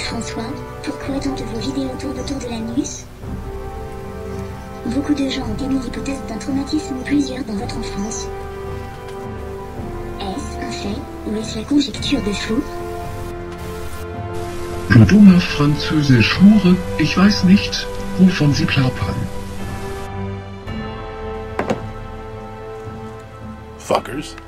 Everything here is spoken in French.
François, pourquoi tant de vos vidéos tournent autour de l'anus? Beaucoup de gens ont émis l'hypothèse d'un traumatisme ou plusieurs dans votre enfance. Est-ce un fait ou est-ce la conjecture de fou? Du dummer Französisch Hure, ich weiß nicht, wovon Sie plappern. Fuckers.